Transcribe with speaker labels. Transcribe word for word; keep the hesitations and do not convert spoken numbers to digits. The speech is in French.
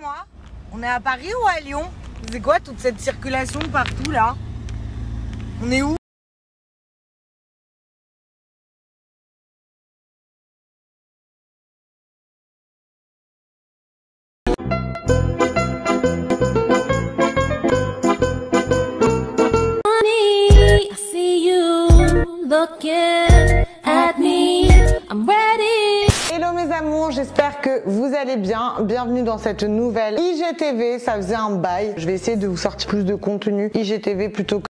Speaker 1: moi. On est à Paris ou à Lyon? C'est quoi toute cette circulation partout là? On est où?
Speaker 2: Hello mes amours, j'espère que vous allez bien. Bienvenue dans cette nouvelle I G T V. Ça faisait un bail. Je vais essayer de vous sortir plus de contenu I G T V plutôt que